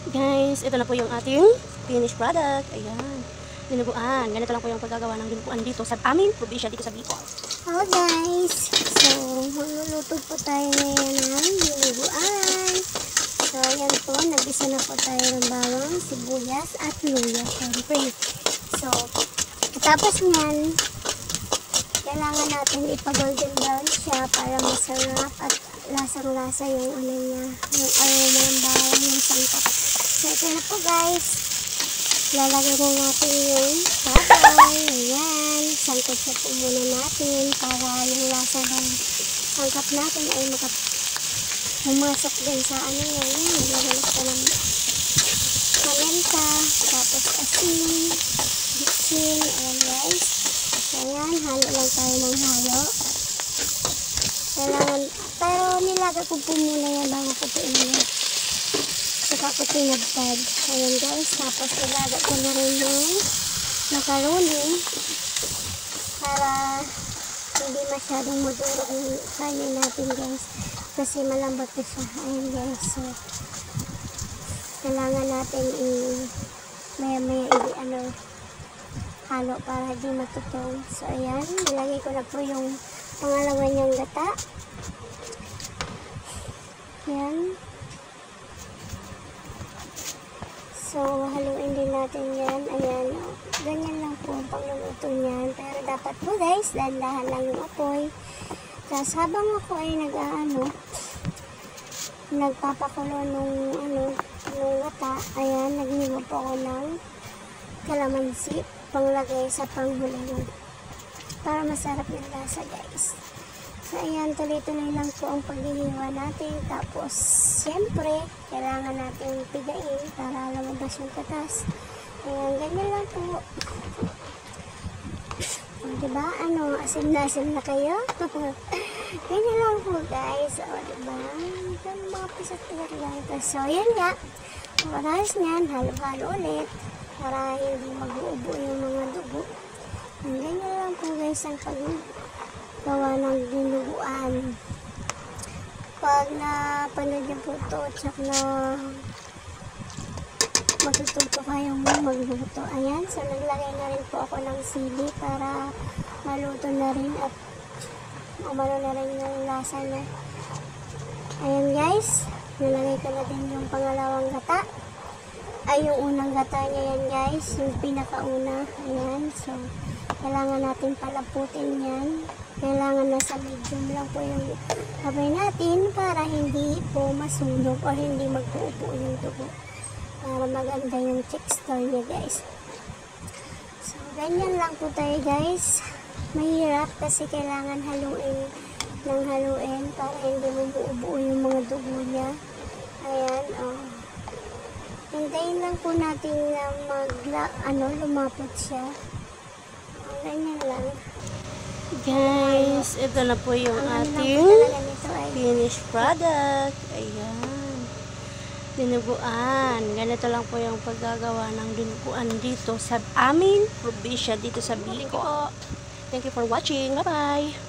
Guys, ito na po yung ating finished product. Ayan. Dinuguan. Ganito lang po yung paggagawa ng dinuguan dito sa aming probinsya dito sa Bicol. Hello guys! So, magluluto po tayo ngayon ng dinuguan. So, ayan po. Nag-isa na po tayo ng bawang, sibuyas, at luya. Siyempre. So, tapos nyan, kailangan natin ipa-golden brown siya para masarap at lasang-lasa yung ano niya, yung aroma ng bawang, yung sangkap. So, ito na po guys. Lalagay na natin yung baboy. Ayan. Sangkap siya po muna natin para yung lasa ng sangkap natin ay pumasok din sa ano niya. Ayan. Maglagay ko ng paminta, tapos asin, bitsin. Ayan guys. So, ayan. Halo lang tayo ng halo. Kailangan, pero nilagay ko po muna yan bago ko po inilagay. Saka ko tinagtag. Ayan guys, tapos ilagay ko na rin yung macaroni para hindi masyadong madurog yung kanin natin guys. Kasi malambot na siya. Ayan guys, so kailangan natin maya-maya halo para di matutong. So ayan, ilagay ko na po yung pangalawa niyang gata. Ayan. So, haluin din natin yan. Ayan. Ganyan lang po ang pagluluto niyan. Pero dapat po guys, dahan-dahan lang yung apoy. Tapos habang ako ay nagpapakulo nung gata, ayan, naghiwa po ako ng kalamansi panglagay sa panghulungan. Para masarap yung lasa guys. So, ayan, tuloy-tuloy lang po ang paghihiwa natin. Tapos, siyempre, kailangan natin pigain para lumabas yung katas. Ayan, ganyan lang po. Diba? Asim na kayo? Ganyan lang po, guys. O, diba? Ganyan mga pisat-pisat lang. So, ayan nga. Pagkatapos niyan, halo-halo ulit para hindi mag-uubo yung mga dugo. Ganyan lang po, guys, ang gawa ng dinuguan. Pag napanood niyo po ito, tsak na matututo kayong magluto. Ayan, so naglagay na rin po ako ng sili para maluto na rin at umano na rin yung lasa na. Ayan guys, nalagay ko na din yung pangalawang gata. Ay, yung unang gata niya yan guys, yung pinakauna. Ayan, so kailangan natin palaputin yan. Kailangan nasa medium lang po yung kamay natin para hindi po masunog o hindi mag-uupo yung dugo. Para maganda yung texture niya guys. So, ganyan lang po tayo guys. Mahirap kasi kailangan haluin para hindi mag-uupo yung mga dugo niya. Ayan, hintayin lang po natin na lumapot siya. Ganyan lang. Guys, ito na po yung ating finished product. Ayan. Dinuguan. Ganito lang po yung paggagawa ng dinuguan dito sa aming probinsya dito sa Bicol. Thank you for watching. Bye-bye!